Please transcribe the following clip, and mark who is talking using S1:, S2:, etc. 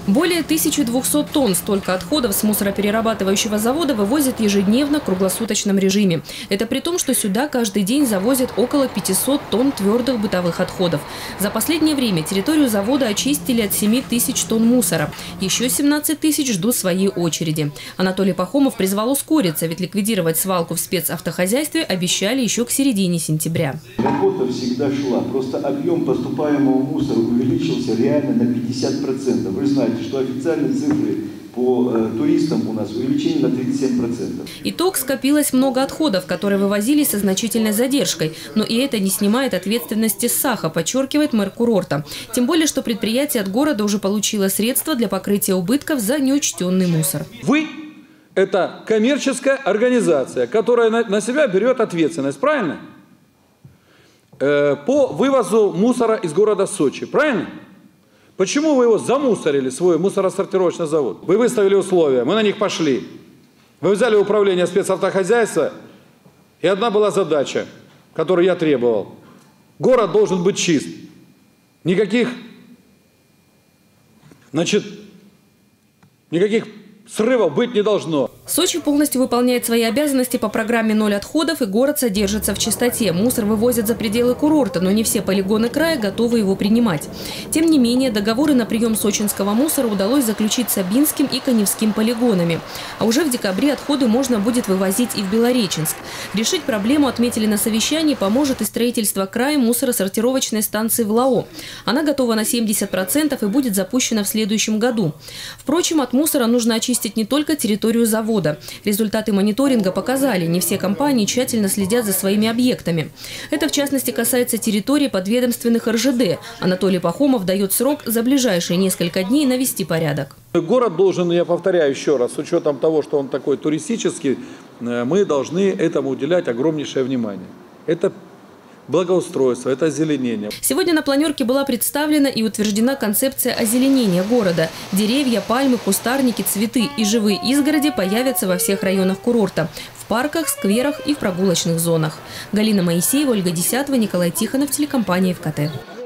S1: Более 1200 тонн столько отходов с мусороперерабатывающего завода вывозят ежедневно в круглосуточном режиме. Это при том, что сюда каждый день завозят около 500 тонн твердых бытовых отходов. За последнее время территорию завода очистили от 7 тысяч тонн мусора. Еще 17 тысяч ждут своей очереди. Анатолий Пахомов призвал ускориться, ведь ликвидировать свалку в спецавтохозяйстве обещали еще к середине сентября.
S2: Работа всегда шла, просто объем поступаемого мусора увеличился реально на 50%. Вы знаете, что официальные цифры по туристам у нас увеличение на 37%.
S1: Итог: скопилось много отходов, которые вывозились со значительной задержкой. Но и это не снимает ответственности с Саха, подчеркивает мэр курорта. Тем более, что предприятие от города уже получило средства для покрытия убытков за неучтенный мусор.
S3: Вы – это коммерческая организация, которая на себя берет ответственность, правильно? По вывозу мусора из города Сочи, правильно? Почему вы его замусорили, свой мусоросортировочный завод? Вы выставили условия, мы на них пошли. Вы взяли управление спецавтохозяйства, и одна была задача, которую я требовал. Город должен быть чист. Никаких срывов быть не должно.
S1: Сочи полностью выполняет свои обязанности по программе «Ноль отходов», и город содержится в чистоте. Мусор вывозят за пределы курорта, но не все полигоны края готовы его принимать. Тем не менее, договоры на прием сочинского мусора удалось заключить с Абинским и Каневским полигонами. А уже в декабре отходы можно будет вывозить и в Белореченск. Решить проблему, отметили на совещании, поможет и строительство края мусоросортировочной станции в Лао. Она готова на 70% и будет запущена в следующем году. Впрочем, от мусора нужно очистить не только территорию завода. Результаты мониторинга показали, не все компании тщательно следят за своими объектами. Это, в частности, касается территории подведомственных РЖД. Анатолий Пахомов дает срок за ближайшие несколько дней навести порядок.
S3: Город должен, я повторяю еще раз, с учетом того, что он такой туристический, мы должны этому уделять огромнейшее внимание. Это благоустройство, это озеленение.
S1: Сегодня на планерке была представлена и утверждена концепция озеленения города. Деревья, пальмы, кустарники, цветы и живые изгороди появятся во всех районах курорта. В парках, скверах и в прогулочных зонах. Галина Моисеева, Ольга Десятова, Николай Тихонов, телекомпания ФКТ.